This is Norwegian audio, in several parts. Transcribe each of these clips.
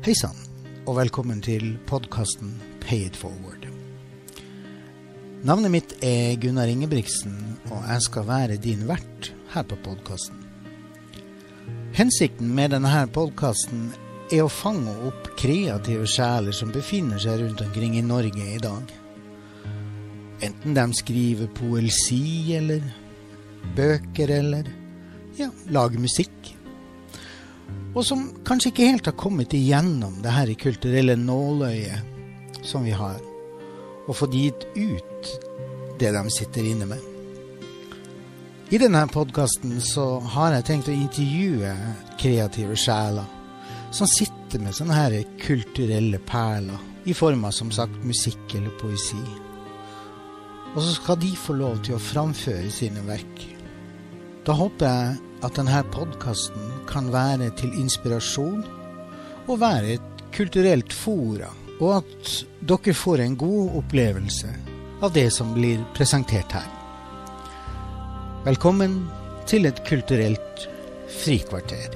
Hei sann, og velkommen til podcasten Pay It Forward. Navnet mitt Gunnar Ingebrigtsen, og jeg skal være din vert her på podcasten. Hensikten med denne podcasten å fange opp kreative sjeler som befinner seg rundt omkring i Norge i dag. Enten de skriver poesi, eller bøker, eller lager musikk. Og som kanskje ikke helt har kommet igjennom det her kulturelle nåløyet som vi har, og fått gitt ut det de sitter inne med. I denne podcasten så har jeg tenkt å intervjue kreative sjeler som sitter med sånne her kulturelle perler i form av, som sagt, musikk eller poesi. Og så skal de få lov til å framføre sine verk. Da håper jeg at denne podcasten kan være til inspirasjon og være et kulturelt fora, og at dere får en god opplevelse av det som blir presentert her. Velkommen til et kulturelt frikvarter.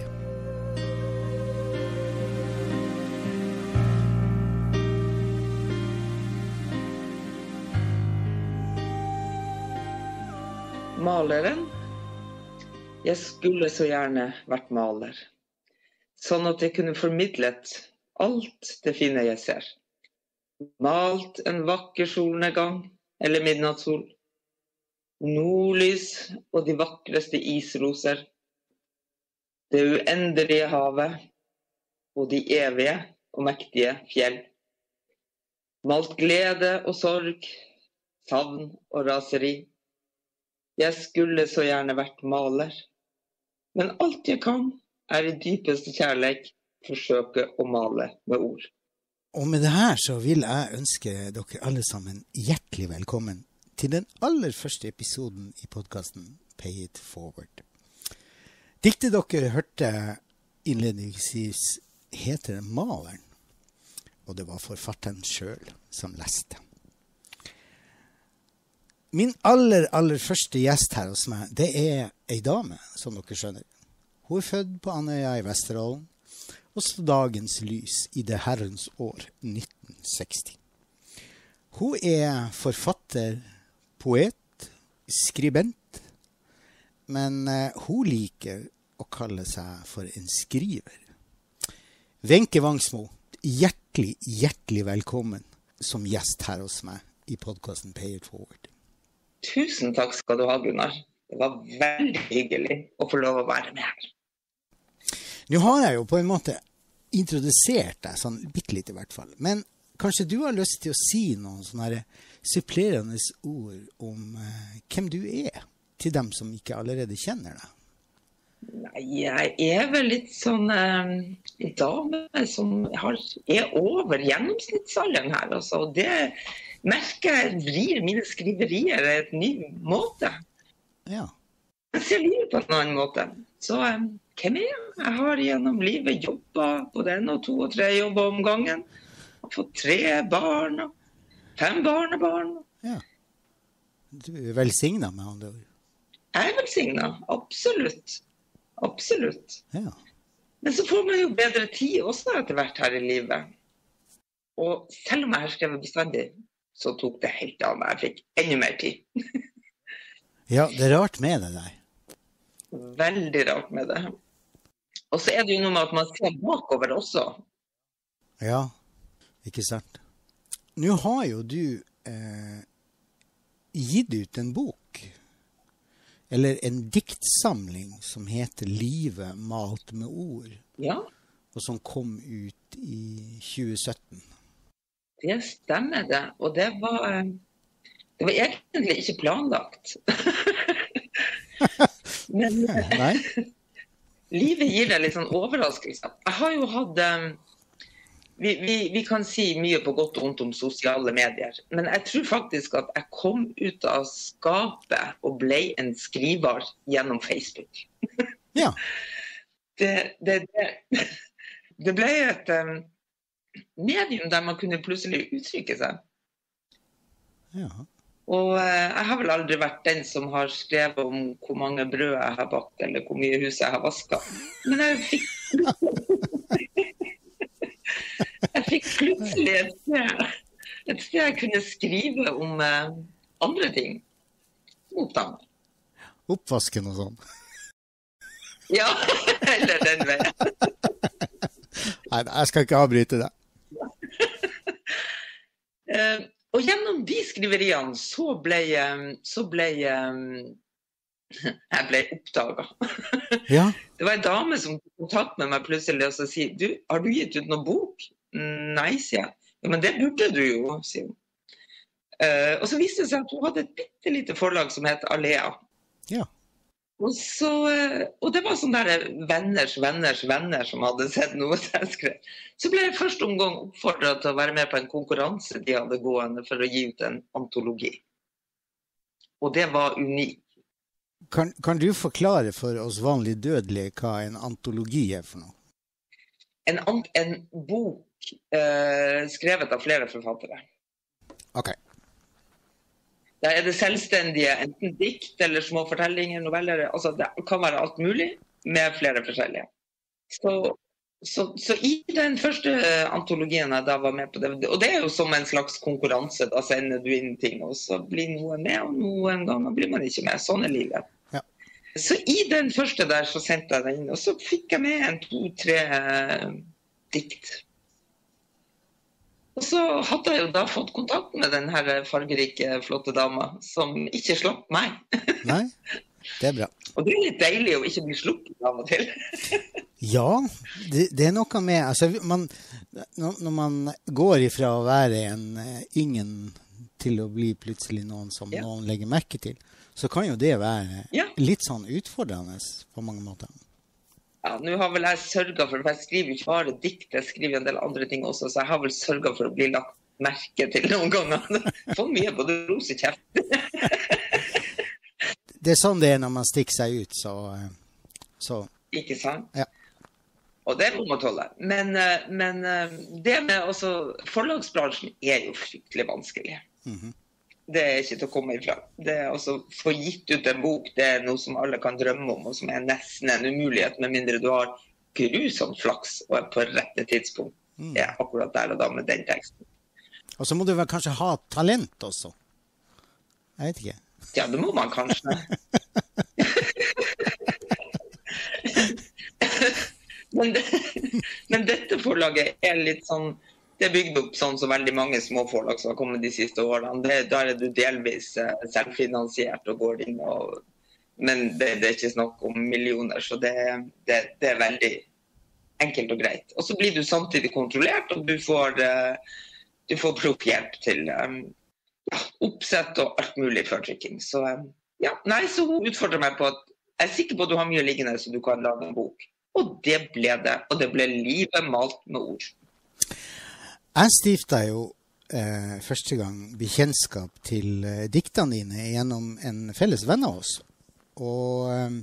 Maleren. Jeg skulle så gjerne vært maler, sånn at jeg kunne formidlet alt det fine jeg ser. Malt en vakker solnedgang eller midnattssol, nordlys og de vakreste isroser, det uendelige havet og de evige og mektige fjell. Malt glede og sorg, savn og raseri. Jeg skulle så gjerne vært maler. Men alt jeg kan i dypeste kjærlighet forsøke å male med ord. Og med det her så vil jeg ønske dere alle sammen hjertelig velkommen til den aller første episoden i podcasten Pay It Forward. Diktet dere hørte innledningsvis heter Maleren, og det var forfatteren selv som leste. Min aller første gjest her hos meg, det en dame, som dere skjønner. Hun født på Andøya i Vesterålen, og så dagens lys i det herrens år 1960. Hun forfatter, poet, skribent, men hun liker å kalle seg for en skriver. Wenche Vangsmo, hjertelig velkommen som gjest her hos meg i podcasten Pay It Forward. Tusen takk skal du ha, Gunnar. Det var veldig hyggelig å få lov å være med her. Nå har jeg jo på en måte introdusert deg, sånn bitte litt i hvert fall. Men kanskje du har lyst til å si noen sånne supplerende ord om hvem du til dem som ikke allerede kjenner deg? Nei, jeg vel litt sånn dame som over gjennomsnittsalderen her, altså. Og det merker jeg vrir mine skriverier et ny måte. Ja. Jeg ser livet på en annen måte. Så hvem jeg? Jeg har gjennom livet jobbet på den og 2 og 3 jobber om gangen. Og fått 3 barn og 5 barnebarn. Ja. Du velsignet med andre ord. Jeg velsignet, absolutt. Absolutt. Ja. Men så får man jo bedre tid også etter hvert her i livet. Og selv om jeg har skrevet bestandig, så tok det helt av meg. Jeg fikk enda mer tid. Ja, det rart med det der. Veldig rart med det. Og så det jo noe med at man ser bakover også. Ja, ikke sant. Nå har jo du gitt ut en bok, eller en diktsamling som heter Livet malt med ord. Ja. Og som kom ut i 2017. Det stemmer det, og det var egentlig ikke planlagt. Men livet gir deg litt sånn overraskelse. Jeg har jo hatt, vi kan si mye på godt og ondt om sosiale medier, men jeg tror faktisk at jeg kom ut av skapet og ble en skriver gjennom Facebook. Ja. Det ble et medium der man kunne plutselig uttrykke seg. Ja. Og jeg har vel aldri vært den som har skrevet om hvor mange brød jeg har bakt, eller hvor mye hus jeg har vasket. Men jeg fikk jeg fikk plutselig et sted jeg kunne skrive om andre ting. Oppdaget. Oppvasken og sånn. Ja, eller den veien. Nei, jeg skal ikke avbryte det. Og gjennom de skriveriene så ble jeg ble oppdaget. Ja. Det var en dame som tok kontakt med meg plutselig og så sier, har du gitt ut noen bok? Nei, sier jeg. Ja, men det burde du jo, sier hun. Og så viste det seg at hun hadde et bittelite forlag som het Alea. Ja. Og det var sånn der venners som hadde sett noe jeg skrev. Så ble jeg første omgang oppfordret til å være med på en konkurranse de hadde gående for å gi ut en antologi. Og det var unikt. Kan du forklare for oss vanlig dødelige hva en antologi er for noe? En bok skrevet av flere forfattere. Ok. Der er det selvstendige, enten dikt eller små fortellinger, noveller, altså det kan være alt mulig med flere forskjellige. Så i den første antologien jeg da var med på det, og det er jo som en slags konkurranse, da sender du inn ting, og så blir noe med, og noen ganger blir man ikke med, sånn er livet. Ja. Så i den første der så sendte jeg den inn, og så fikk jeg med 2-3 dikt. Og så hadde jeg jo da fått kontakt med den her fargerike, flotte dama, som ikke slapp meg. Nei, det er bra. Og det er litt deilig å ikke bli sluppet av og til. Ja, det er noe med, altså, når man går ifra å være en ingen til å bli plutselig noen som noen legger merke til, så kan jo det være litt sånn utfordrende på mange måter. Ja, nå har vel jeg sørget for jeg skriver ikke bare dikt, jeg skriver en del andre ting også, så jeg har vel sørget for å bli lagt merke til noen ganger. For mye både ros i kjeft. Det er sånn det er når man stikker seg ut, så. Ikke sant? Ja. Og det må man tåle. Men det med også, forlagsbransjen er jo fryktelig vanskelig. Mhm. Det er ikke til å komme ifra. Det er også få gitt ut en bok, det er noe som alle kan drømme om, og som er nesten en umulighet, med mindre du har grusomt flaks og er på rette tidspunkt. Det er akkurat der og da med den teksten. Og så må du vel kanskje ha talent også? Jeg vet ikke. Ja, det må man kanskje. Men dette forlaget er litt sånn, det er bygd opp sånn som veldig mange små forlag som har kommet de siste årene. Der er du delvis selvfinansiert og går inn, men det er ikke snakk om millioner, så det er veldig enkelt og greit. Og så blir du samtidig kontrollert, og du får proffhjelp til oppsett og alt mulig førtrykking. Så så hun utfordrer meg på at jeg er sikker på at du har mye liggende så du kan lage en bok. Og det ble det, og det ble livet malt med ord. Jeg stiftet jo første gang bekjentskap til diktene dine gjennom en felles venn av oss. Og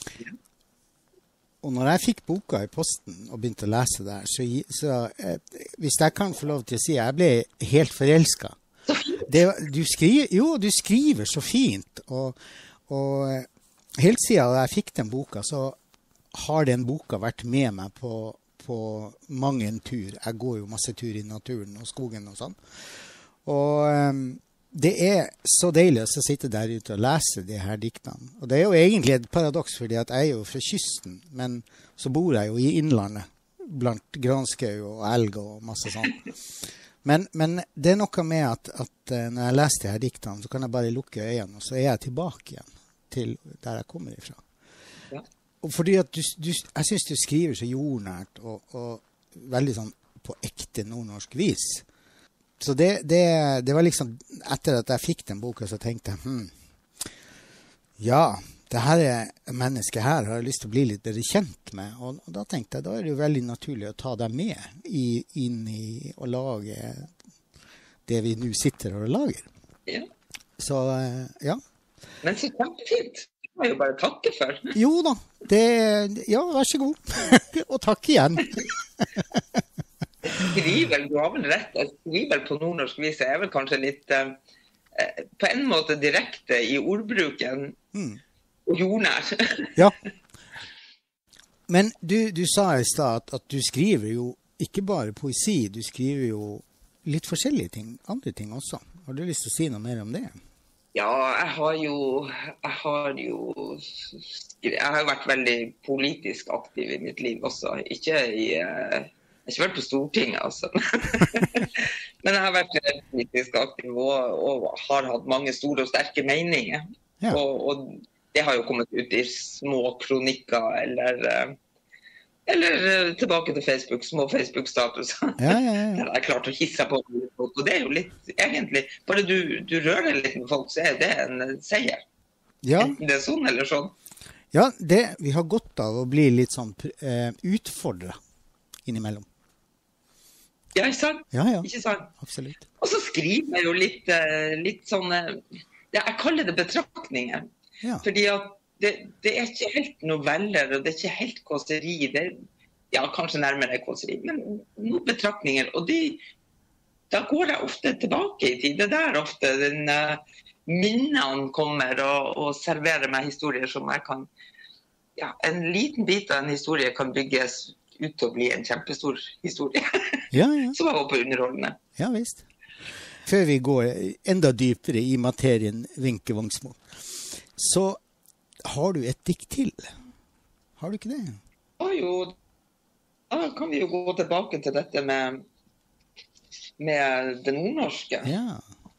når jeg fikk boka i posten og begynte å lese der, så hvis jeg kan få lov til å si, jeg ble helt forelsket. Du skriver så fint, og helt siden jeg fikk den boka, så har den boka vært med meg på mange en tur. Jeg går jo masse tur i naturen og skogen og sånn. Og det er så deilig å sitte der ute og lese de her diktene. Og det er jo egentlig et paradoks, fordi at jeg er jo fra kysten, men så bor jeg jo i innlandet, blant granskau og elg og masse sånn. Men det er noe med at når jeg leser de her diktene, så kan jeg bare lukke øynene, og så er jeg tilbake igjen til der jeg kommer ifra. Og fordi at jeg synes du skriver så jordnært og veldig sånn på ekte nordnorsk vis. Så det var liksom, etter at jeg fikk den boka, så tenkte jeg, det her mennesket her har jeg lyst til å bli litt bedre kjent med. Og da tenkte jeg, da er det jo veldig naturlig å ta deg med inn i å lage det vi nå sitter og lager. Ja. Så, Men så kjempefint. Det må jeg jo bare takke for. Jo da, vær så god. Og takk igjen. Du har vel rett. Jeg skriver på nordnorsk vis. Jeg er vel kanskje litt, på en måte direkte i ordbruken, og jordnær. Ja. Men du sa i stad at du skriver jo ikke bare poesi, du skriver jo litt forskjellige ting, andre ting også. Har du lyst til å si noe mer om det? Ja, jeg har jo vært veldig politisk aktiv i mitt liv også. Jeg har ikke vært på Stortinget, altså. Men jeg har vært politisk aktiv og har hatt mange store og sterke meninger. Ja. Og det har jo kommet ut i små kronikker eller tilbake til Facebook, små Facebook-statuser. Ja. Der jeg klart å hisse på folk, og det er jo litt, egentlig, bare du rører litt med folk, så er det en seier. Ja. Enten det er sånn eller sånn. Ja, vi har godt av å bli litt sånn utfordret innimellom. Ja, ikke sant? Ja, Ikke sant? absolutt. Og så skriver jeg jo litt sånne, jeg kaller det betraktninger, fordi at det er ikke helt noveller, og det er ikke helt kåseri. Det er kanskje nærmere kåseri, men noen betraktninger. Og da går jeg ofte tilbake i tid. Det der ofte minnene kommer og serverer meg historier som jeg kan... Ja, en liten bit av en historie kan bygges ut til å bli en kjempestor historie. Ja. Som var på underholdende. Ja, visst. Før vi går enda dypere i materien Wenche Vangsmo, så har du et dikt til? Har du ikke det? Da kan vi jo gå tilbake til dette med det nordnorske. Ja.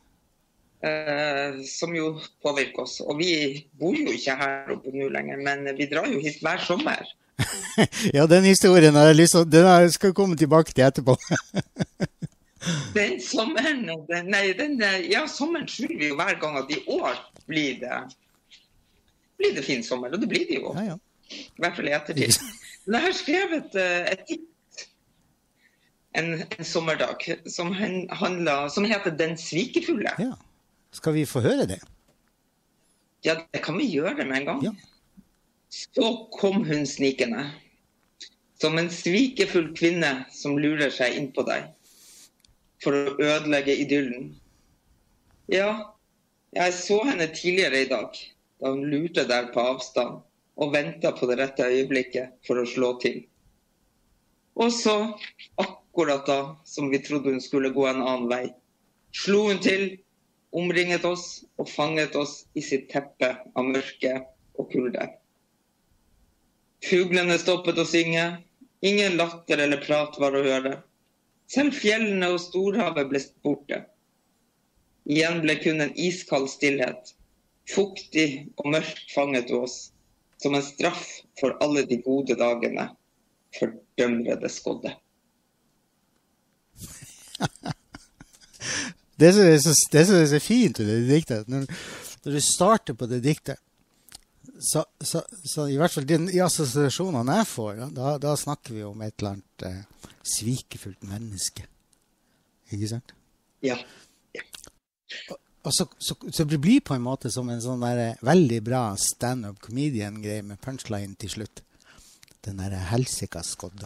Som jo påvirker oss. Og vi bor jo ikke her oppe nå lenger, men vi drar jo hit hver sommer. Ja, den historien har jeg lyst til, den skal jeg komme tilbake til etterpå. Den sommeren, sommeren skylder vi jo hver gang at i år blir det fin sommer, og det blir det jo. Ja. I hvert fall i ettertid. Men jeg har skrevet et dikt en sommerdag som heter Den svikefulle. Ja. Skal vi få høre det? Ja, det kan vi gjøre med en gang. Ja. Så kom hun snikende, som en svikefull kvinne som lurer seg inn på deg, for å ødelegge idyllen. Ja, jeg så henne tidligere i dag, da hun lurte der på avstand, og ventet på det rette øyeblikket for å slå til. Og så, akkurat da, som vi trodde hun skulle gå en annen vei, slo hun til, omringet oss og fanget oss i sitt teppe av mørke og kulde. Fuglene stoppet å synge, ingen latter eller prat var å høre. Selv fjellene og storhavet ble borte. Igjen ble kun en iskald stillhet. Fuktig og mørkt fanget du oss, som en straff for alle de gode dagene, fordømrede skodde. Det som er så fint i det diktet, når du starter på det diktet, så i hvert fall de assosiasjonene jeg får, da snakker vi om et eller annet svikefullt menneske. Ikke sant? Ja. Og så det blir på en måte som en sånn der veldig bra stand-up comedian-greie med punchline til slutt. Den der helsika skodda.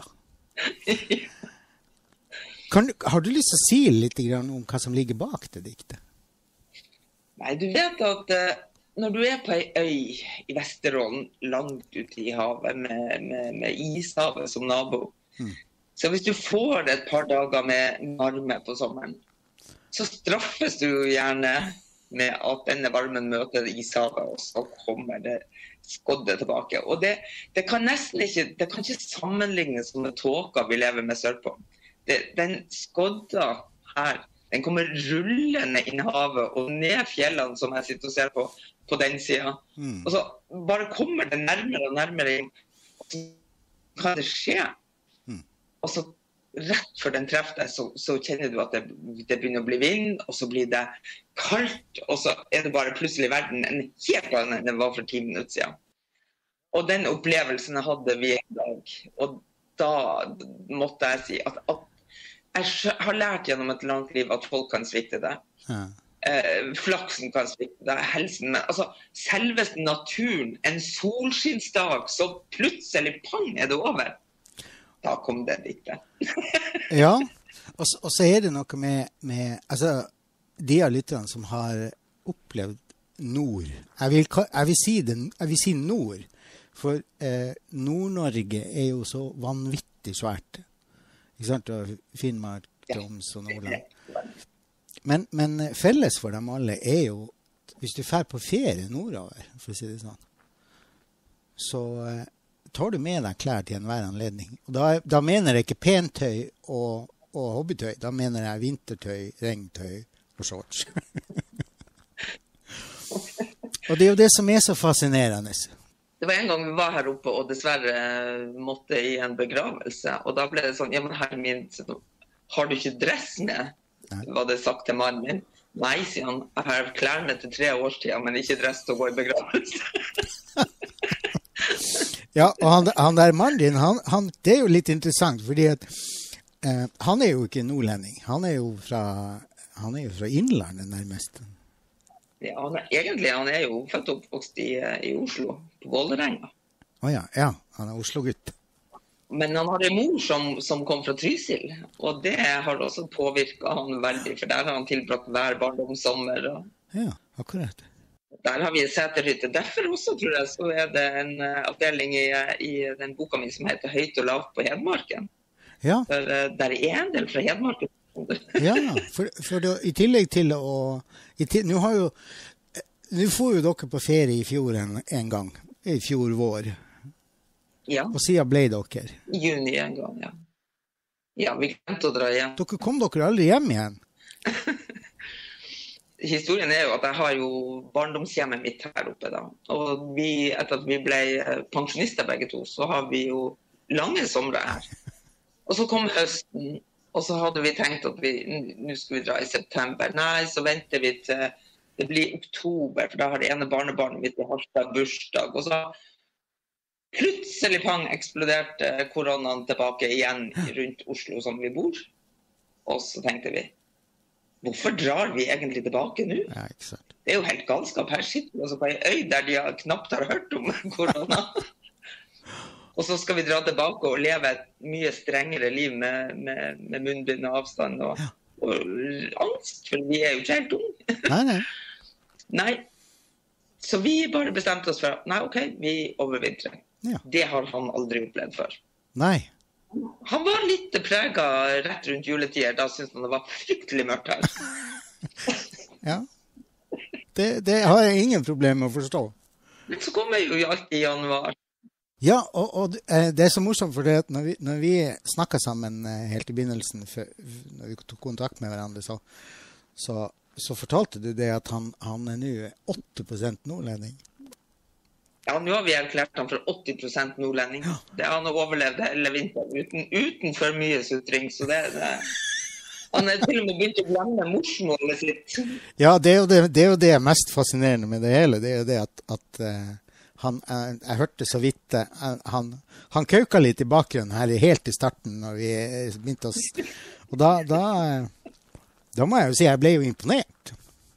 Har du lyst til å si litt om hva som ligger bak det diktet? Nei, du vet at når du er på en øy i Vesterålen, langt ute i havet, med ishavet som nabo, så hvis du får et par dager med varme på sommeren, så straffes du jo gjerne med at denne varmen møter ishavet, og så kommer det skodde tilbake. Og det kan nesten ikke sammenlignes med tåka vi lever med sørpå. Den skodda her, den kommer rullende inn havet og ned fjellene som jeg sitter og ser på den siden. Og så bare kommer det nærmere og nærmere inn, og så kan det skje. Og så rett før den treffer deg, så kjenner du at det begynner å bli vind, og så blir det kaldt, og så er det bare plutselig verden en helt annen enn den var for 10 minutter siden. Og den opplevelsen hadde vi en dag, og da måtte jeg si at jeg har lært gjennom et langt liv at folk kan svikte deg. Flaksen kan svikte deg, helsen, men altså selveste naturen, en solskinnsdag, så plutselig pang er det over. Da kom det diktet. Ja, og så er det noe med altså, de av lytterne som har opplevd nord. Jeg vil si nord, for Nord-Norge er jo så vanvittig svært. Ikke sant? Og Finnmark, Troms og Nordland. Men felles for dem alle jo, hvis du fer på ferie nordover, for å si det sånn, så tar du med deg klær til enhver anledning. Og da mener jeg ikke pentøy og hobbytøy, da mener jeg vintertøy, regntøy og shorts. Og det jo det som så fascinerende. Det var en gang vi var her oppe, og dessverre måtte i en begravelse, og da ble det sånn, ja, men herre min, har du ikke dress med? Nei. Var det sagt til mannen min? Nei, sier han, jeg har klærne til 3 årstiden, men ikke dress til å gå i begravelse. Ja, og han der mannen din, han, det jo litt interessant, fordi at han jo ikke nordlending, han jo fra innlandet nærmest. Ja, han jo født og oppvokst i Oslo, på Vålerenga. Ja, han Oslo-gutt. Men han har en mor som kom fra Trysil, og det har også påvirket han veldig, for der har han tilbrakt hver barndomssommer. Ja, akkurat. Der har vi en seterhytte. Derfor også, tror jeg, så det en avdeling i den boka min som heter Høyt og lavt på Hedmarken. Ja. For der en del fra Hedmarken. Ja, for da, i tillegg til å... Nå får jo dere på ferie i fjor en gang, i fjor vår. Ja. Og siden ble dere? I juni en gang, ja. Ja, vi glemte å dra hjem. Kom dere aldri hjem igjen? Historien jo at jeg har jo barndomshjemmet mitt her oppe da. Og etter at vi ble pensjonister begge to, så har vi jo lange somre her. Og så kom høsten, og så hadde vi tenkt at nå skulle vi dra i september. Nei, så venter vi til det blir oktober, for da har det ene barnebarnet mitt i Harstad bursdag. Og så plutselig eksploderte koronaen tilbake igjen rundt Oslo som vi bor. Og så tenkte vi, hvorfor drar vi egentlig tilbake nå? Ja, ikke sant. Det jo helt galskap. Her sitter vi altså på en øy der de knapt har hørt om korona. Og så skal vi dra tilbake og leve et mye strengere liv med munnbind og avstand og angst, for vi jo ikke helt unge. Nei. Så vi bare bestemte oss for, ok, vi overvintrer. Ja. Det har han aldri opplevd før. Nei. Han var litt preget rett rundt juletider, da syntes han det var fryktelig mørkt her. Ja. Det har jeg ingen problem med å forstå. Men så kommer jo alltid i januar. Ja, og det så morsomt, for det at når vi snakket sammen helt i begynnelsen, når vi tok kontakt med hverandre, så fortalte du det at han nå 8% nordlending. Ja, nå har vi erklært han for 80% nordlending. Ja. Det har han overlevd hele vinteren uten for mye sutring, så det han til og med begynt å glemme morsmålet sitt. Ja, det jo det mest fascinerende med det hele, det jo det at jeg hørte så vidt, han kauka litt i bakgrunnen her helt i starten når vi begynte oss, og da må jeg jo si, jeg ble jo imponert.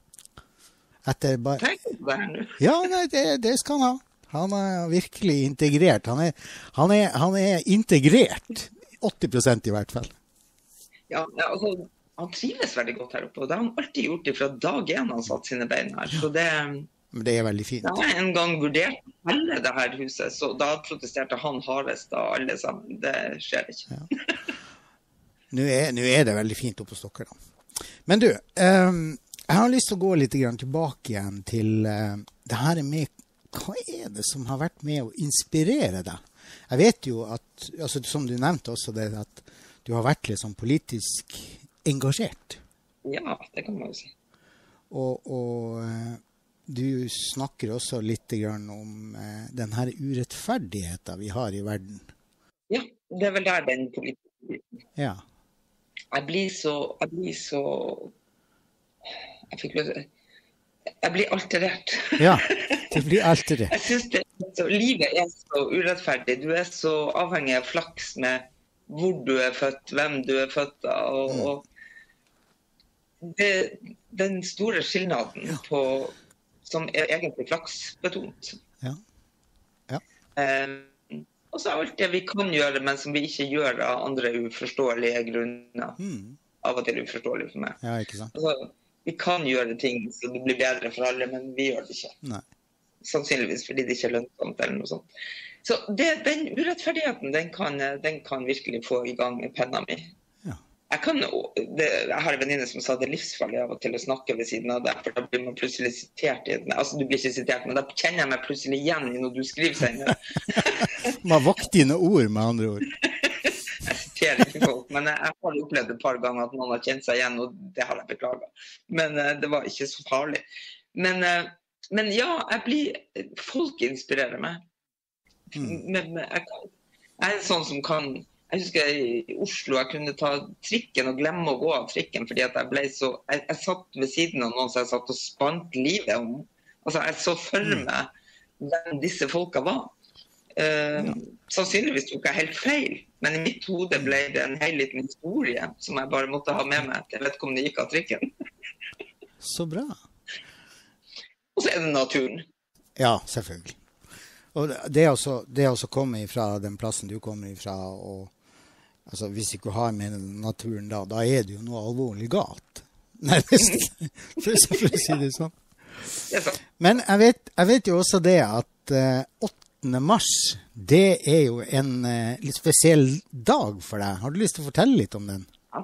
Etter bare... Ja, nei, det skal han ha. Han virkelig integrert. Han integrert, 80% i hvert fall. Ja, altså, han trives veldig godt her oppe, og det har han alltid gjort fra dag 1 han satt sine bein her, så det... Men det veldig fint. Da jeg en gang vurdert hele det her huset, så da protesterte han hardest av alle sammen. Det skjer ikke. Ja. Nå det veldig fint oppe hos dere da. Men du, jeg har lyst til å gå litt tilbake igjen til det her med, hva det som har vært med å inspirere deg? Jeg vet jo at, altså, som du nevnte også, det at du har vært litt sånn politisk engasjert. Ja, det kan man jo si. Og du snakker også litt om den her urettferdigheten vi har i verden. Ja, det vel der den politiske. Ja. Jeg blir alterert. Ja, det blir alterert. Jeg synes livet så urettferdig. Du så avhengig av flaks med hvor du født, hvem du født av, og den store skillnaden på som egentlig flaksbetont. Ja. Ja. Og så alt det vi kan gjøre, men som vi ikke gjør av andre uforståelige grunner. Av og til uforståelig for meg. Ja, ikke sant? Altså, vi kan gjøre ting så det blir bedre for alle, men vi gjør det ikke. Nei. Sannsynligvis fordi det ikke lønnsomt eller noe sånt. Så den urettferdigheten, den kan virkelig få i gang penna mi. Ja. Jeg har en venninne som sa det er livsfarlig av og til å snakke ved siden av deg, for da blir man plutselig sitert i det. Altså, du blir ikke sitert, men da kjenner jeg meg plutselig igjen i når du skriver senere. Man vokter dine ord, med andre ord. Jeg siterer ikke folk, men jeg har opplevd et par ganger at noen har kjent seg igjen, og det har jeg beklaget. Men det var ikke så farlig. Men ja, folk inspirerer meg. Men jeg er sånn som kan, jeg husker i Oslo, jeg kunne ta trikken og glemme å gå av trikken, fordi at jeg satt ved siden av noen som jeg satt og spant livet om. Altså, jeg så for meg hvem disse folka var. Sannsynligvis tok jeg helt feil, men i mitt hode ble det en hel liten historie som jeg bare måtte ha med meg. Jeg vet ikke om det gikk av trikken. Så bra. Og så er det naturen. Ja, selvfølgelig. Og det er også komme ifra den plassen du kommer ifra, og altså, hvis du ikke har med naturen da er det jo noe alvorlig galt. Nærmest, for å si det sånn. Det er sant. Men jeg vet jo også det at 8. mars, det er jo en litt spesiell dag for deg. Har du lyst til å fortelle litt om den?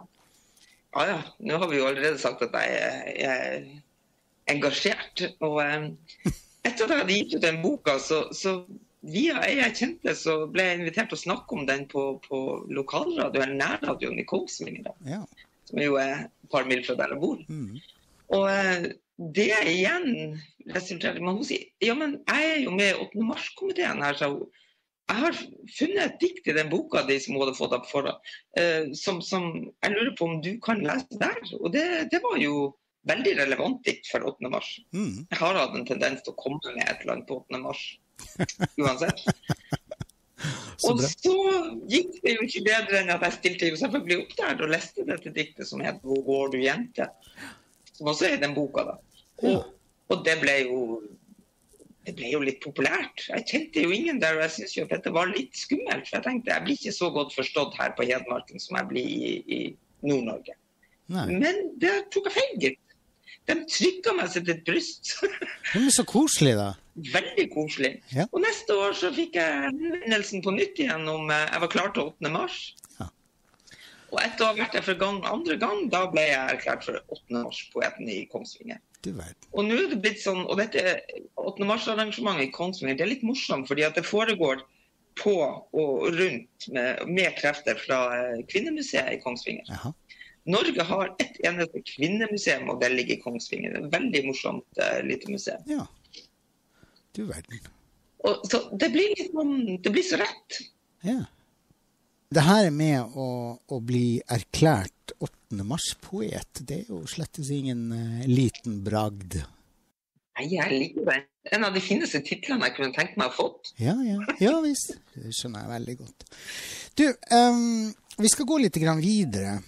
Ja. Nå har vi jo allerede sagt at jeg er engasjert, og etter at jeg hadde gitt ut den boka, så via jeg kjente, så ble jeg invitert til å snakke om den på lokalradio, eller nærradioen i Kongsvinger, Ja. som jo er et par mil fra der jeg bor. Og det igjen resulterer, man må si, ja, men jeg er jo med i 8. mars-komiteen her, så jeg har funnet et dikt i den boka de som hadde fått opp for som jeg lurer på om du kan lese der, og det var jo veldig relevant dikt for 8. mars. Jeg har hatt en tendens til å komme med et eller annet på 8. mars, uansett. Og så gikk det jo ikke bedre enn at jeg stilte jo selvfølgelig opp der og leste dette diktet som het «Hvor går du, jente?», som også er den boka da. Og det ble jo litt populært. Jeg kjente jo ingen der, og jeg synes jo at dette var litt skummelt, for jeg tenkte, jeg blir ikke så godt forstått her på Hedmarken som jeg blir i Nord-Norge. Men det tok jeg feil, gitt. De trykket meg seg til et bryst. Det er så koselig da. Veldig koselig. Ja. Og neste år så fikk jeg henvendelsen på nytt igjen om jeg var klar til 8. mars. Ja. Og etter å ha vært der for andre gang, da ble jeg erklært for 8. mars-poeten i Kongsvinger. Du vet. Og nå er det blitt sånn, og dette 8. mars-arrangementet i Kongsvinger, det er litt morsomt, fordi at det foregår på og rundt med krefter fra Kvinnemuseet i Kongsvinger. Jaha. Norge har et eneste kvinnemuseum, og det ligger i Kongsvinger. Det er et veldig morsomt lite museum. Ja, du verden. Og så det blir så rett. Ja. Det her med å bli erklært 8. mars-poet, det er jo slett ingen liten bragd. Nei, jeg liker det. En av de fineste titlene jeg kunne tenkt meg å ha fått. Ja visst. Det skjønner jeg veldig godt. Du, vi skal gå litt grann videre.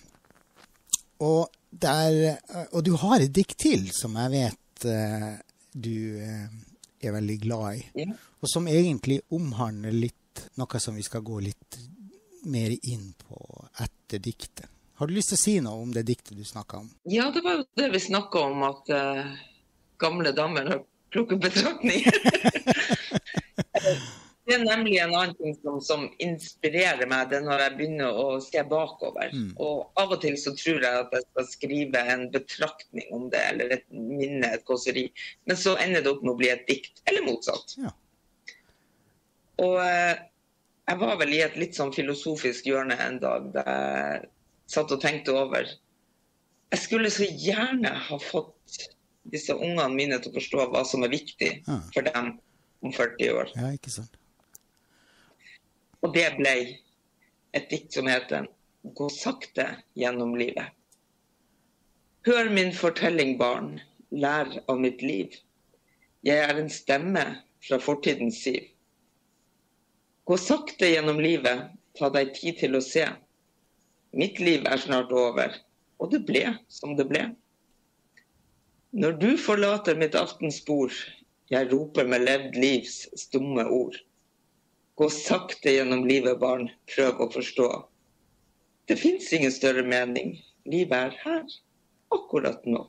Og du har et dikt til som jeg vet du er veldig glad i, og som egentlig omhandler litt noe som vi skal gå litt mer inn på etter diktet. Har du lyst til å si noe om det diktet du snakket om? Ja, det var jo det vi snakket om, at gamle damer har kloke betraktninger. Det er nemlig en annen ting som inspirerer meg, det når jeg begynner å se bakover. Og av og til så tror jeg at jeg skal skrive en betraktning om det, eller et minne, et kåseri. Men så ender det opp med å bli et dikt, eller motsatt. Ja. Og jeg var vel i et litt sånn filosofisk hjørne en dag, der jeg satt og tenkte over. Jeg skulle så gjerne ha fått disse ungene mine til å forstå hva som er viktig for dem om 40 år. Ja, ikke sant. Og det ble et dikt som heter «Gå sakte gjennom livet». Hør min fortelling, barn, lær av mitt liv. Jeg er en stemme fra fortidens siv. Gå sakte gjennom livet, ta deg tid til å se. Mitt liv er snart over, og det ble som det ble. Når du forlater mitt aftenspor, jeg roper med levd livs stumme ord. Gå sakte gjennom livet, barn, prøv å forstå. Det finnes ingen større mening. Livet er her, akkurat nå.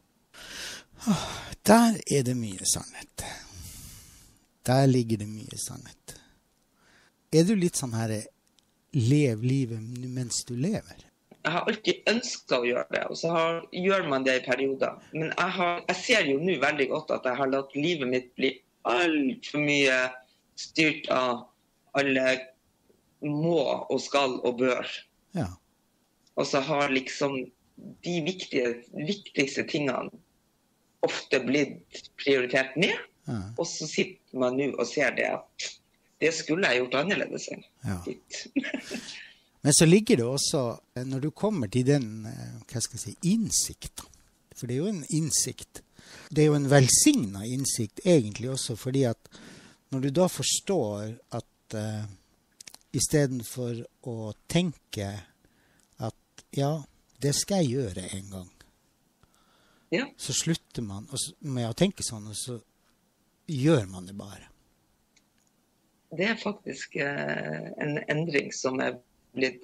Der er det mye sannhet. Der ligger det mye sannhet. du litt sånn her, lev livet mens du lever? Jeg har alltid ønsket å gjøre det, og så gjør man det i perioder. Men jeg ser jo nå veldig godt at jeg har latt livet mitt bli alt for mye styrt av alle må og skal og bør. Ja. Og så har liksom de viktigste tingene ofte blitt prioritert ned. Ja. Og så sitter man nå og ser det at det skulle jeg gjort annerledes. Ja. Men så ligger det også, når du kommer til den, hva skal jeg si, innsikt, for det er jo en innsikt, det er jo en velsignet innsikt egentlig også, fordi at når du da forstår at i stedet for å tenke at ja, det skal jeg gjøre en gang, ja. Så slutter man med å tenke sånn, og så gjør man det bare. Det er faktisk en endring som er blitt,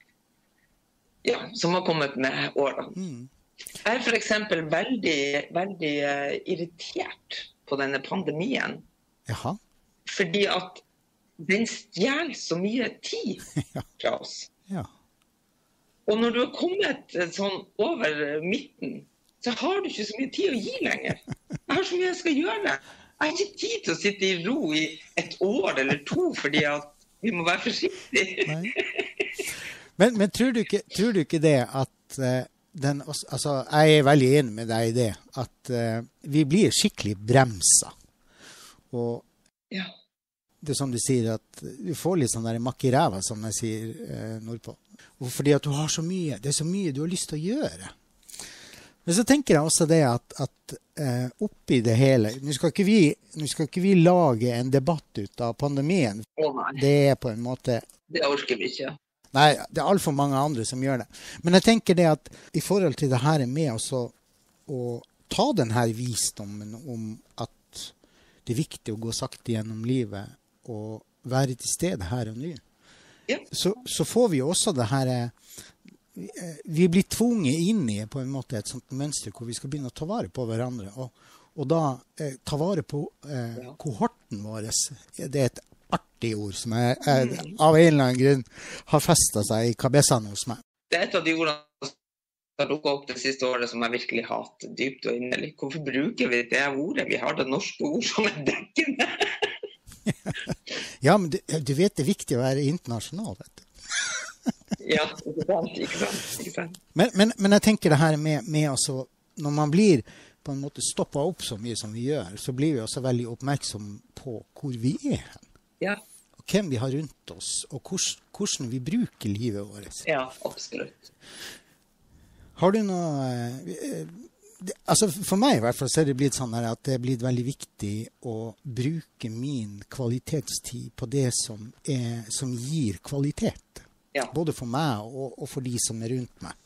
som har kommet med årene. Jeg er for eksempel veldig irritert på denne pandemien. Jaha. Fordi at den stjeler så mye tid fra oss. Ja. Og når du har kommet sånn over midten, så har du ikke så mye tid å gi lenger. Jeg har så mye jeg skal gjøre. Jeg har ikke tid til å sitte i ro i et år eller to, fordi at vi må være forsiktige. Men tror du ikke det at altså, jeg er veldig enig med deg i det, at vi blir skikkelig bremsa. Og det er som du sier, at du får litt sånn der makk i ræva, som jeg sier nordpå. Og fordi at du har så mye, det er så mye du har lyst til å gjøre. Men så tenker jeg også det at oppi det hele, nå skal ikke vi lage en debatt ut av pandemien. Det er på en måte... Det orker vi ikke. Nei, det er alt for mange andre som gjør det. Men jeg tenker det at i forhold til det her med også å ta den her visdommen om at det er viktig å gå sakte gjennom livet og være til stede her og nå. Ja. Så får vi også det her... Vi blir tvunget inn i på en måte et sånt mønster hvor vi skal begynne å ta vare på hverandre, og da ta vare på kohorten vår. Det er et artig ord som jeg av en eller annen grunn har festet seg i kabessene hos meg. Det er et av de ordene som har dukket opp det siste året som jeg virkelig hater dypt og innelig. Hvorfor bruker vi det ordet? Vi har det norske ord som er dekkende. Ja, men du vet det er viktig å være internasjonal, vet du. Ja, ikke sant. Men jeg tenker det her med altså, når man blir på en måte stoppet opp så mye som vi gjør, så blir vi også veldig oppmerksom på hvor vi er hen. Ja. Og hvem vi har rundt oss, og hvordan vi bruker livet vårt. Ja, absolutt. Har du noe... Altså for meg i hvert fall så er det blitt sånn at det er blitt veldig viktig å bruke min kvalitetstid på det som gir kvalitet. Ja. Både for meg og for de som er rundt meg.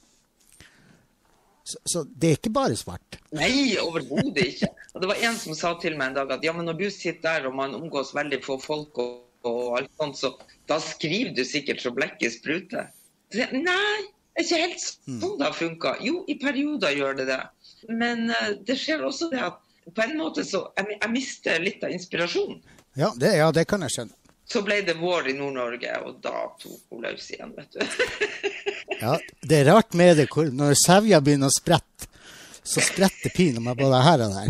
Så det er ikke bare svart. Nei, overhodet ikke. Og det var en som sa til meg en dag at ja, men når du sitter der og man omgås veldig få folk og alt sånt, så da skriver du sikkert så blekket spruter. Så jeg, nei, det er ikke helt sånn det har funket. Jo, i perioder gjør det det. Men det skjer også det at på en måte så jeg mister litt av inspirasjon. Ja, det kan jeg skjønne. Så ble det vår i Nord-Norge, og da tok hun løs igjen, vet du. Ja, det er rart med det, når sevja begynner å sprette, så spretter pinen meg både her og der.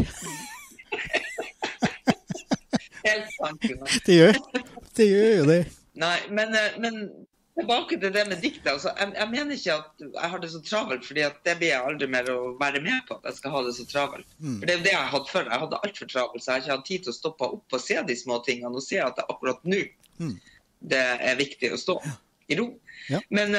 Helt sant, Gunnar. Det gjør jo det. Nei, men tilbake til det med diktet. Altså, jeg mener ikke at jeg har det så travelt, fordi at det blir jeg aldri mer å være med på, at jeg skal ha det så travelt. For det er jo det jeg hadde før. Jeg hadde alt for travelt, så jeg har ikke hatt tid til å stoppe opp og se de små tingene, og se at det akkurat nå det er viktig å stå i ro. Ja. Men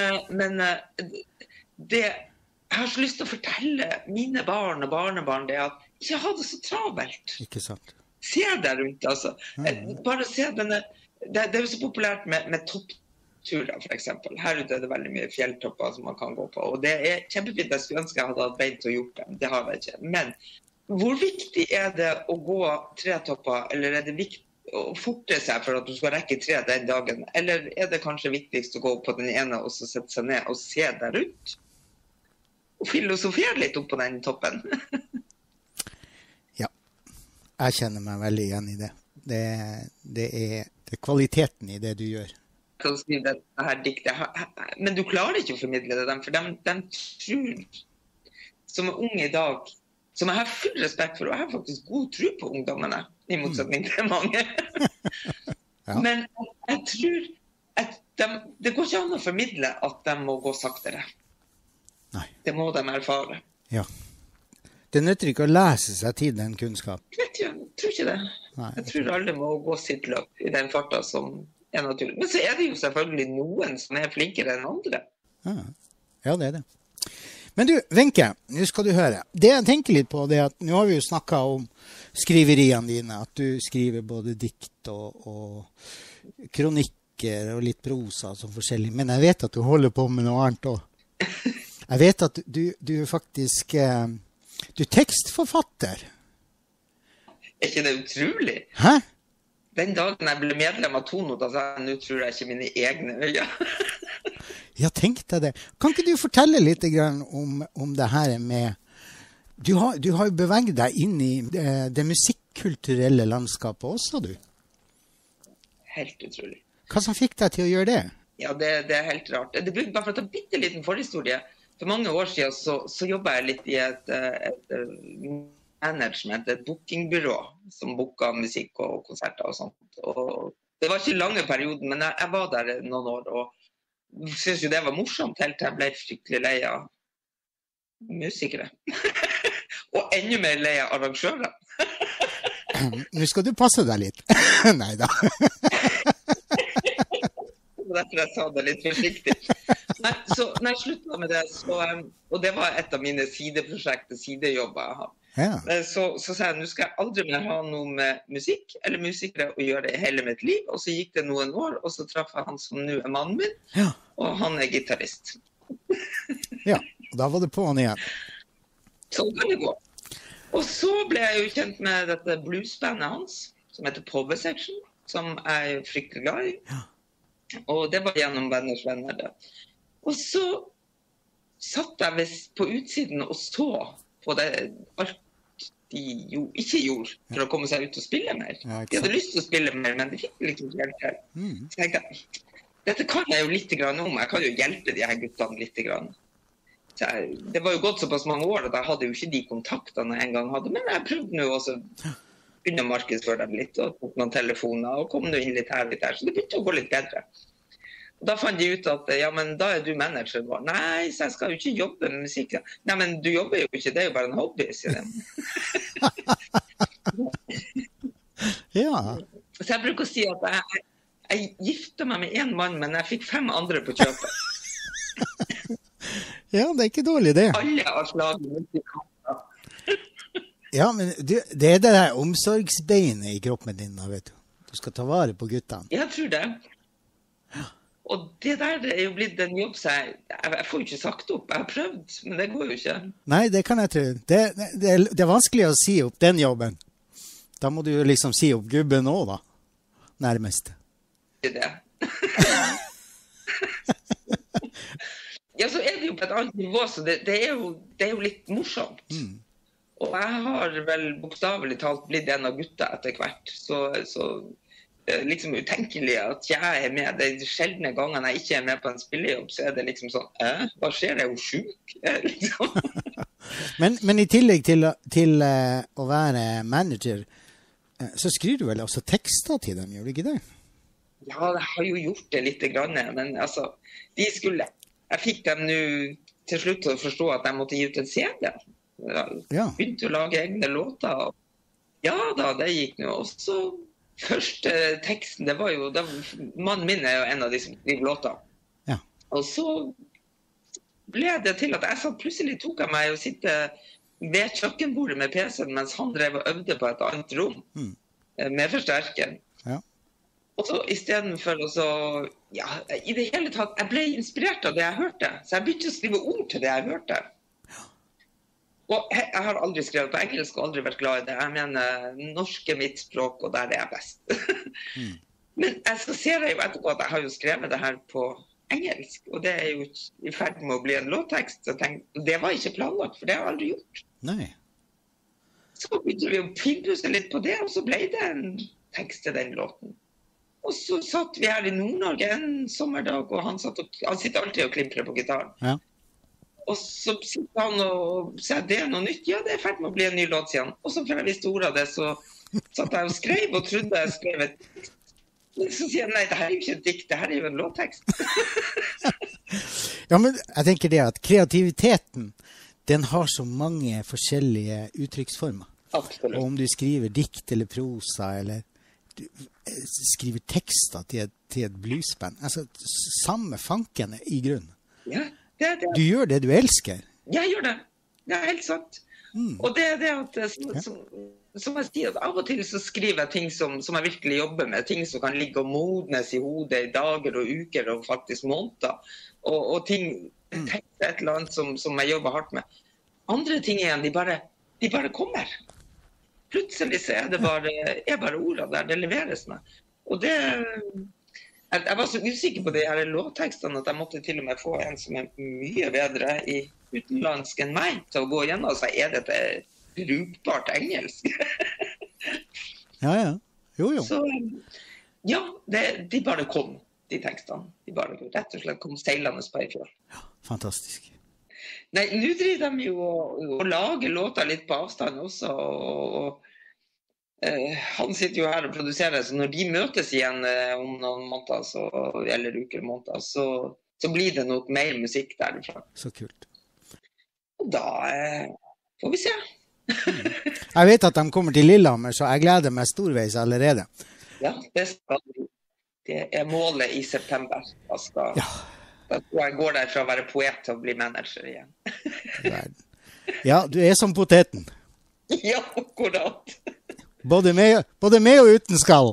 jeg har så lyst til å fortelle mine barn og barnebarn det at ikke ha det så travelt. Ikke sant. Se der rundt, altså. Bare se denne, det er jo så populært med toppturer, for eksempel. Her ute er det veldig mye fjelltopper som man kan gå på, og det er kjempefint. Jeg skulle ønske jeg hadde hatt bein til å gjort det. Det har jeg ikke. Men hvor viktig er det å gå 3 topper, eller er det viktig å forte seg for at du skal rekke 3 den dagen? Eller er det kanskje viktigst å gå på den ene og så sette seg ned og se der rundt? Og filosofere litt opp på den toppen? Ja, jeg kjenner meg veldig igjen i det. det er kvaliteten i det du gjør. Kan du skrive det her diktet? Men du klarer ikke å formidle det dem, for de tror, som er unge i dag, som jeg har full respekt for, og jeg har faktisk god tro på ungdommene, i motsetning til mange. Ja. Men jeg tror at det går ikke an å formidle at de må gå saktere. Nei. Det må de erfare. Ja. Det nytter ikke å lese seg til den kunnskap. Jeg tror ikke det. Nei, Jeg tror alle må gå sitt løp i den farta som er naturlig. Men så er det jo selvfølgelig noen som er flinkere enn andre. Ja, det er det. Men du, Wenche, nå skal du høre. Det jeg tenker litt på, det er at nå har vi jo snakket om skriveriene dine, at du skriver både dikt og kronikker og litt prosa og sånn forskjellig. Men jeg vet at du holder på med noe annet også. Jeg vet at du faktisk du er tekstforfatter. Er ikke det utrolig? Hæ? Den dagen jeg ble medlem av Tono, da sa jeg, nå tror jeg ikke mine egne øyne. Ja, tenk deg det. Kan ikke du fortelle litt grann om det her med... Du har jo beveget deg inn i det musikkulturelle landskapet også, du. Helt utrolig. Hva som fikk deg til å gjøre det? Ja, det er helt rart. Det blir bare for å ta bitte liten forhistorie. For mange år siden så jobbet jeg litt i et management, et bookingbyrå som booket musikk og konserter og sånt. Og det var ikke lange perioden, men jeg var der noen år, og synes jo det var morsomt helt til jeg ble fryktelig lei av musikere. Og enda mer lei av arrangører. Nå skal du passe deg litt. Neida. Derfor jeg sa det litt forsiktig. Så når jeg sluttet med det, og det var et av mine sideprosjekter, sidejobber jeg har. Ja. Så sa jeg, nå skal jeg aldri mer ha noe med musikk eller musikere å gjøre det i hele mitt liv. Og så gikk det noen år, og så traff jeg han som nå er mannen min, Ja. og han er gitarrist. Ja, og da var det på han igjen. Så kan det gå. Og så ble jeg jo kjent med dette bluesbandet hans, som heter Power Section, som jeg er fryktelig glad i. Ja. Og det var gjennom venners venner da. Og så satt jeg på utsiden og så på det alt de jo ikke gjorde for å komme seg ut og spille mer. Ja, de hadde lyst til å spille mer, men de fikk liksom ikke helt til. Så jeg tenkte, dette kan jeg jo litt grann om. Jeg kan jo hjelpe de her guttene litt grann. Så det var jo gått såpass mange år, og jeg hadde jo ikke de kontaktene jeg en gang hadde, men jeg prøvde nå også begynne å markedsføre dem litt, og tok noen telefoner, og kom nå inn litt her, så det begynte å gå litt bedre. Og da fant de ut at, ja, men da er du manager. Nei, så jeg skal jo ikke jobbe med musikk. Nei, men du jobber jo ikke, det er jo bare en hobby, sier de. Ja. Så jeg bruker å si at jeg gifte meg med en mann, men jeg fikk 5 andre på kjøpet. Ja, det er ikke dårlig det. Alle har slaget musikk. Ja, men det er det der omsorgsbeinet i kroppen din, vet du. Du skal ta vare på guttene. Jeg tror det. Og det der er jo blitt en jobb, så jeg får jo ikke sagt opp. Jeg har prøvd, men det går jo ikke. Nei, det kan jeg tro. Det er vanskelig å si opp den jobben. Da må du jo liksom si opp gubben også, da. Nærmest. Det er det. Ja, så er det jo på et annet nivå, så det er jo litt morsomt. Og jeg har vel bokstavelig talt blitt en av gutta etter hvert, så liksom utenkelig at jeg er med. De sjeldne gangene jeg ikke er med på en spillejobb, så er det liksom sånn, hva skjer, er jo syk? Liksom. men i tillegg til å være manager, så skriver du vel også tekster til dem, gjør du ikke det? Ja, jeg har jo gjort det litt grann, men altså, jeg fikk dem nå til slutt å forstå at jeg måtte gi ut en CD. Jeg begynte å lage egne låter. Ja da, det gikk nå. Og så første teksten, det var jo, mannen min er jo en av de som skriver låter. Ja. Og så ble det til at plutselig tok jeg meg og sitte ved kjøkkenbordet med PC-en, mens han drev og øvde på et annet rom med forsterker. Ja. Og så i stedet for å så, ja, i det hele tatt, jeg ble inspirert av det jeg hørte, så jeg begynte å skrive ord til det jeg hørte. Og jeg har aldri skrevet på engelsk og aldri vært glad i det. Jeg mener, norsk er mitt språk, og der er jeg best. Men jeg skal se det jo etterpå at jeg har jo skrevet det her på engelsk, og det er jo i ferd med å bli en låttekst. Så jeg tenkte, det var ikke planlagt, for det har jeg aldri gjort. Nei. Så begynte vi å finpusse litt på det, og så ble det tekste den låten. Og så satt vi her i Nord-Norge en sommerdag, og han sitter alltid og klimprer på gitaren. Ja. Og så sitter han og sier, det er noe nytt. Ja, det er ferdig med å bli en ny låt, sier han. Og så før jeg visste ordet av det, så satt jeg og skrev, og trodde jeg skrev et dikt. Så sier jeg, nei, det her er jo ikke et dikt, det her er jo en låttekst. Ja, men jeg tenker det at kreativiteten, den har så mange forskjellige uttrykksformer. Absolutt. Og om du skriver dikt eller prosa, eller du skriver tekster til et bluesband, altså samme fankene i grunn. Ja, det er det. Du gjør det du elsker. Jeg gjør det. Det er helt sant. Og det er det at, som jeg sier, at av og til så skriver jeg ting som jeg virkelig jobber med, ting som kan ligge og modnes i hodet i dager og uker og faktisk måneder, og ting, tekster et eller annet som jeg jobber hardt med. Andre ting igjen, de bare kommer. Plutselig så er det bare ordene der, det leveres med. Og det, jeg var så usikker på de her låttekstene at jeg måtte til og med få en som er mye bedre i utenlandsk enn meg til å gå igjennom og si, er dette brukbart engelsk? Ja. Jo. Så ja, de bare kom, de tekstene. De bare rett og slett kom seilende på i fjor. Ja, fantastisk. Nei, nå driver de jo å lage låter litt på avstand også, og han sitter jo her og produserer, så når de møtes igjen om noen måneder, eller uker og måneder, så blir det noe mer musikk derfra. Så kult. Og da får vi se. Jeg vet at de kommer til Lillehammer, så jeg gleder meg storveis allerede. Ja, det er målet i september. Da jeg går der fra å være poet til å bli manager igjen. Ja, du er som poteten. Ja, akkurat. Både med og uten skall.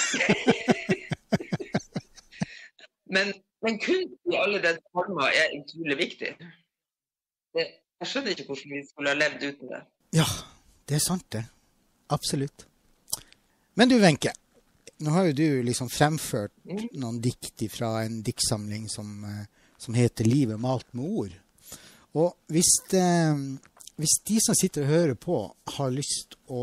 Men kunst i alle denne former er utrolig viktig. Jeg skjønner ikke hvordan vi skulle ha levd uten det. Ja, det er sant det. Absolutt. Men du, Wenche, nå har jo du liksom fremført noen dikt fra en diktsamling som heter Livet malt med ord. Og hvis de som sitter og hører på har lyst å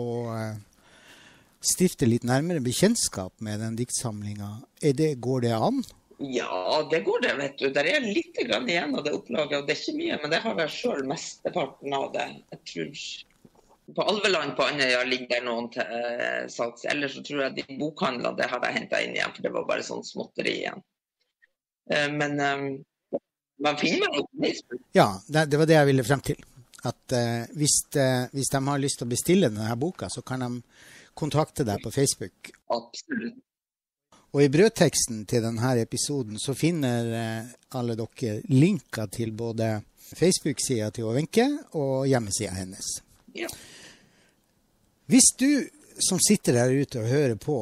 stifte litt nærmere bekjentskap med den diktsamlingen, går det an? Ja, det går det, vet du. Der er litt grann igjen av det opplaget, og det er ikke mye, men det har jeg selv mesteparten av det. Jeg tror på Alveland på Andøya ligger noen til salgs. Ellers så tror jeg de bokhandlene, det har jeg hentet inn igjen, for det var bare sånn småtteri igjen. Men man finner meg på Facebook. Ja, det var det jeg ville frem til. At hvis de har lyst til å bestille denne boka, så kan de kontakte deg på Facebook. Absolutt. Og i brødteksten til denne episoden så finner alle dere linker til både Facebook-siden til Wenche og hjemmesiden hennes. Ja. Hvis du som sitter der ute og hører på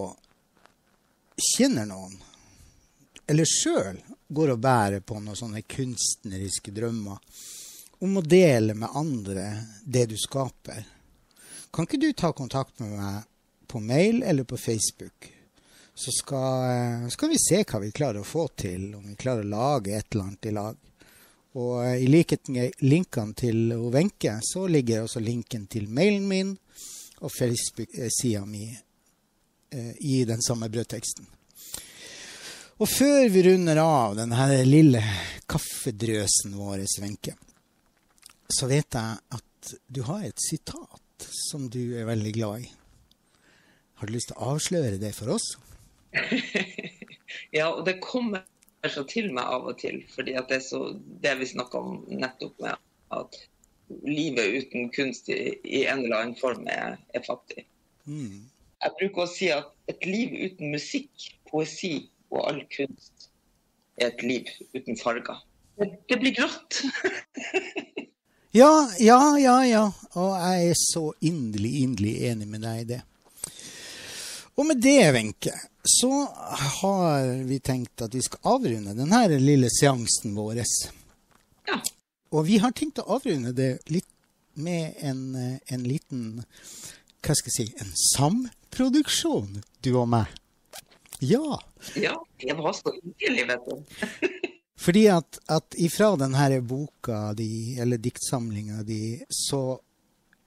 kjenner noen, eller selv går og bærer på noen sånne kunstneriske drømmer om å dele med andre det du skaper, kan ikke du ta kontakt med meg på mail eller på Facebook? Så skal vi se hva vi klarer å få til, om vi klarer å lage et eller annet i lag. Og i likhet med linkene til Wenche, så ligger også linken til mailen min og Facebook-siden min i den samme brødteksten. Og før vi runder av denne lille kaffedrøsen vår, Wenche, så vet jeg at du har et sitat som du er veldig glad i. Har du lyst til å avsløre det for oss? Ja, og det kommer så til meg av og til, fordi at det vi snakker om nettopp med at livet uten kunst i en eller annen form er fattig. Jeg bruker å si at et liv uten musikk, poesi og all kunst er et liv uten farger. Det blir grått. Ja. Og jeg er så inderlig enig med deg i det. Og med det, Wenche, så har vi tenkt at vi skal avrunde denne lille seansen vår. Ja. Og vi har tenkt å avrunde det litt med en liten, hva skal jeg si, en samproduksjon, du og meg. Ja. Ja, det var så hyggelig, vet du. Fordi at ifra denne boka di, eller diktsamlingen di, så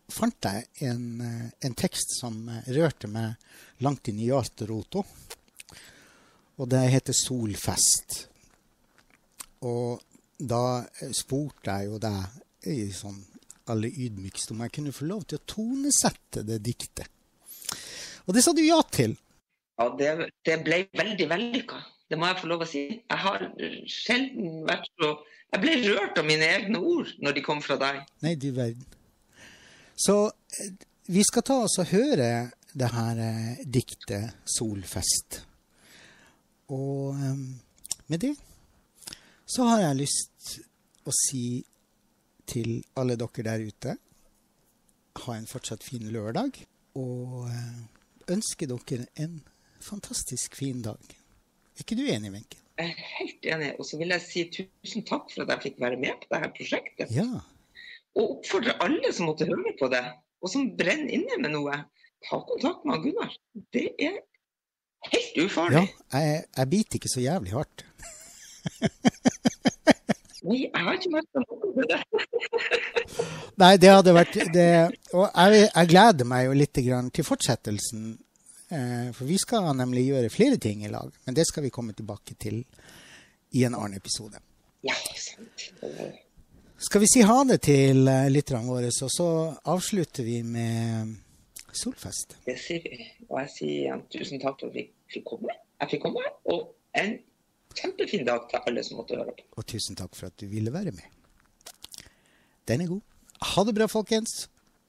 fant jeg en tekst som rørte meg langt inn i hjerterota. Og det heter Solfest. Og da spurte jeg jo deg i sånn aller ydmykst om jeg kunne få lov til å tonesette det diktet. Og det sa du ja til. Ja, det ble veldig vellykket. Det må jeg få lov å si. Jeg har sjelden vært så... Jeg ble rørt av mine egne ord når de kom fra deg. Nei, du verden. Så vi skal ta oss og høre det her diktet Solfest. Og med det så har jeg lyst å si til alle dere der ute, ha en fortsatt fin lørdag, og ønske dere en fantastisk fin dag. Er ikke du enig, Wenche? Jeg er helt enig, og så vil jeg si tusen takk for at jeg fikk være med på dette prosjektet. Ja. Og oppfordre alle som måtte høre på det, og som brenner inne med noe, ta kontakt med Gunnar. Det er helt ufarlig. Ja, jeg biter ikke så jævlig hardt. Nei, jeg har ikke vært noe med det. Nei, det hadde vært det. Og jeg gleder meg jo litt grann til fortsettelsen, for vi skal nemlig gjøre flere ting i lag, men det skal vi komme tilbake til i en annen episode. Ja, sant. Skal vi si ha det til lytterne våre, og så avslutter vi med Solfest. Det sier vi, og jeg sier igjen tusen takk for at vi fikk komme. Jeg fikk komme, og en kjempefin dag til alle som måtte høre på. Og tusen takk for at du ville være med. Den er god. Ha det bra, folkens!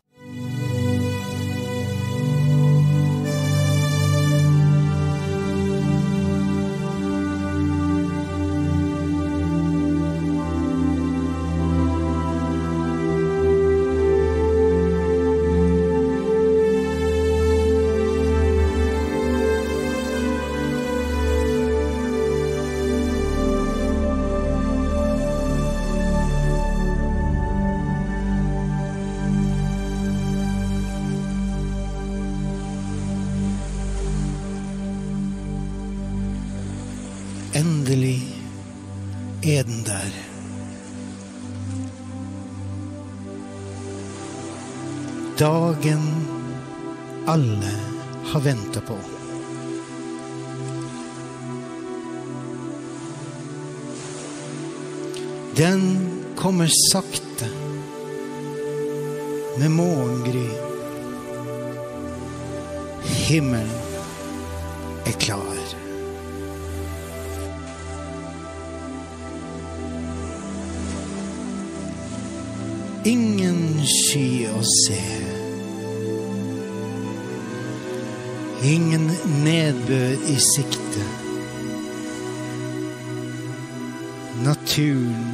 Endelig er den der. Dagen alle har ventet på. Den kommer sakte med morgengry. Himmelen er klar. Ingen sky å se. Ingen nedbør i sikte. Naturen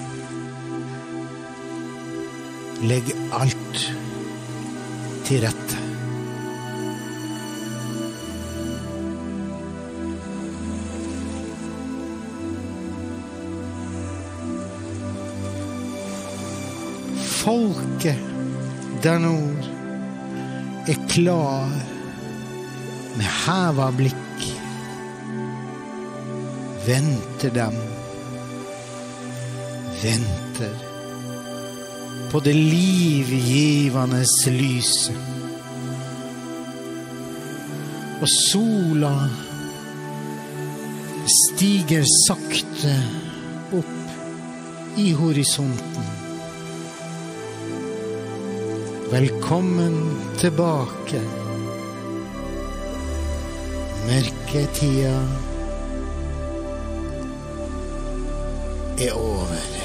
legger alt til rette. Folket der nord er klar med heva blikk. Venter dem, venter på det livgivandes lyse. Og sola stiger sakte opp i horisonten. Velkommen tilbake. Mørketida er over.